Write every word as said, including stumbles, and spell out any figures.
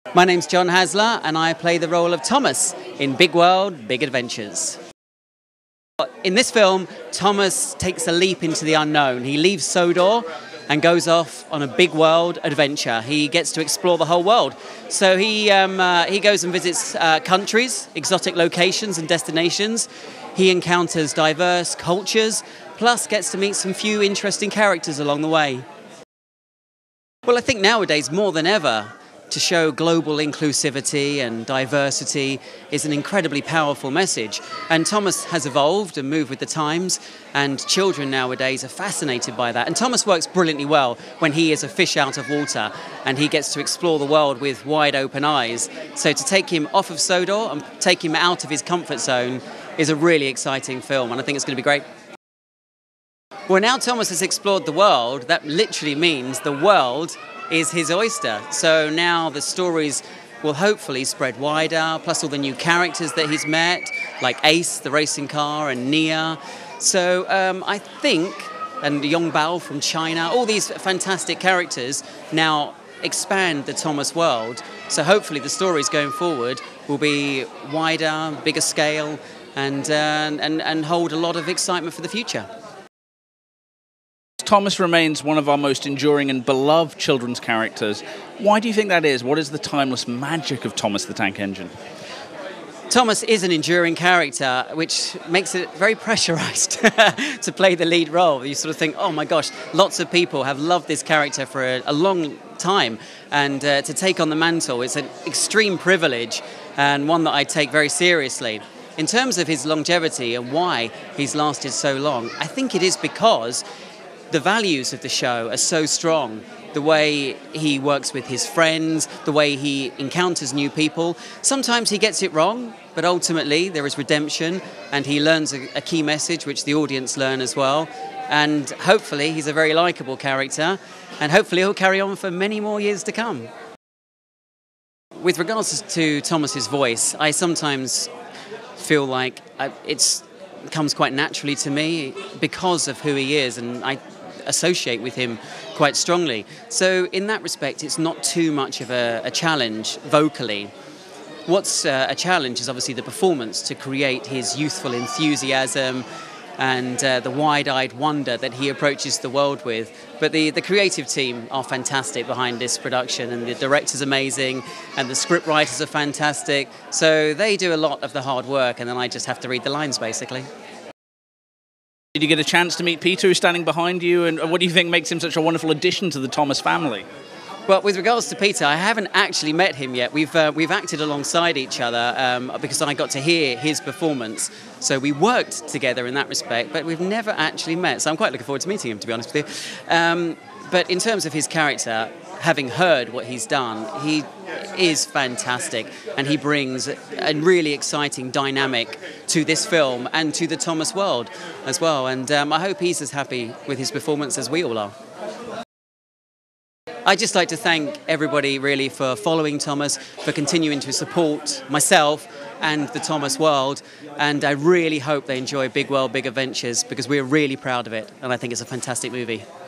My name's John Hasler, and I play the role of Thomas in Big World, Big Adventures. In this film, Thomas takes a leap into the unknown. He leaves Sodor and goes off on a big world adventure. He gets to explore the whole world. So he, um, uh, he goes and visits uh, countries, exotic locations and destinations. He encounters diverse cultures, plus gets to meet some few interesting characters along the way. Well, I think nowadays, more than ever, to show global inclusivity and diversity is an incredibly powerful message. And Thomas has evolved and moved with the times, and children nowadays are fascinated by that. And Thomas works brilliantly well when he is a fish out of water and he gets to explore the world with wide open eyes. So to take him off of Sodor and take him out of his comfort zone is a really exciting film, and I think it's going to be great. Well, now Thomas has explored the world, that literally means the world is his oyster. So now the stories will hopefully spread wider, plus all the new characters that he's met, like Ace, the racing car, and Nia. So um, I think, and Yong Bao from China, all these fantastic characters now expand the Thomas world. So hopefully the stories going forward will be wider, bigger scale, and, uh, and, and hold a lot of excitement for the future. Thomas remains one of our most enduring and beloved children's characters. Why do you think that is? What is the timeless magic of Thomas the Tank Engine? Thomas is an enduring character, which makes it very pressurized to play the lead role. You sort of think, oh my gosh, lots of people have loved this character for a, a long time, and uh, to take on the mantle, it's an extreme privilege and one that I take very seriously. In terms of his longevity and why he's lasted so long, I think it is because the values of the show are so strong. The way he works with his friends, the way he encounters new people. Sometimes he gets it wrong, but ultimately there is redemption, and he learns a, a key message which the audience learn as well. And hopefully he's a very likable character, and hopefully he'll carry on for many more years to come. With regards to Thomas's voice, I sometimes feel like it's It comes quite naturally to me because of who he is, and I associate with him quite strongly. So in that respect, it's not too much of a, a challenge vocally. What's uh, a challenge is obviously the performance, to create his youthful enthusiasm and uh, the wide-eyed wonder that he approaches the world with. But the, the creative team are fantastic behind this production, and the director's amazing, and the script writers are fantastic. So they do a lot of the hard work, and then I just have to read the lines, basically. Did you get a chance to meet Peter, who's standing behind you, and what do you think makes him such a wonderful addition to the Thomas family? Well, with regards to Peter, I haven't actually met him yet. We've uh, we've acted alongside each other um, because I got to hear his performance. So we worked together in that respect, but we've never actually met. So I'm quite looking forward to meeting him, to be honest with you. Um, but in terms of his character, having heard what he's done, he is fantastic, and he brings a really exciting dynamic to this film and to the Thomas world as well. And um, I hope he's as happy with his performance as we all are. I'd just like to thank everybody really for following Thomas, for continuing to support myself and the Thomas world, and I really hope they enjoy Big World, Big Adventures, because we're really proud of it, and I think it's a fantastic movie.